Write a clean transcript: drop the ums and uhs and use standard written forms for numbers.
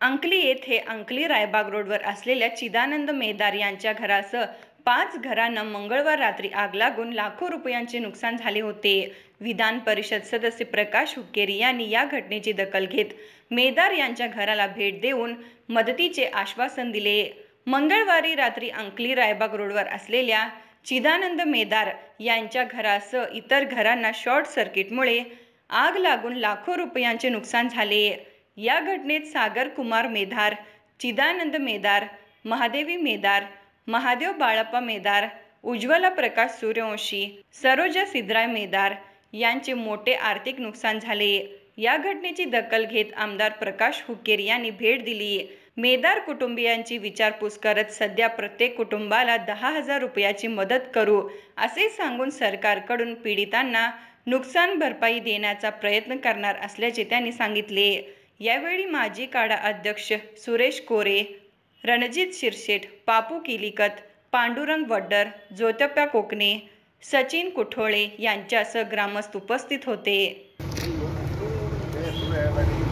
अंकली येथे अंकली रायबाग रोडवर असलेल्या चिदानंद मेदार यांच्या घरासह 5 घरांना मंगळवार रात्री आग लागून लाखो रुपयांचे नुकसान झाले होते। विधान परिषद सदस्य प्रकाश हुक्केरी यांनी या घटनेची दखल घेत मेदार यांच्या घराला भेट देऊन मदतीचे आश्वासन दिले। मंगळवारी रात्री अंकली रायबाग रोडवर असलेल्या चिदानंद मेदार यांच्या घरासह इतर घरांना शॉर्ट सर्किटमुळे आग लागून लाखो रुपयांचे नुकसान झाले। या घटनेत सागर कुमार मेधार, चिदानंद मेदार, महादेवी मेदार, महादेव बाळप्पा मेदार, उज्ज्वला प्रकाश सूर्यवंशी, सरोजा सिद्धराय मेदार यांचे मोठे आर्थिक नुकसान झाले। या घटनेची दखल घेत आमदार प्रकाश हुक्केरी यांनी भेट दिली। मेदार कुटुंबियांची विचारपूस करत सध्या प्रत्येक कुटुंबाला 10,000 रुपयाची मदत करू असे सांगून सरकारकडून पीडितांना नुकसान भरपाई देण्याचा प्रयत्न करणार असल्याचे त्यांनी सांगितले। यावेळी माजी काडा अध्यक्ष सुरेश कोरे, रणजित शिरशेट, पापू किलिकत, पांडुरंग वड्डर, ज्योत्प्या कोकणे, सचिन कुठोळे यांच्यासह ग्रामस्थ उपस्थित होते।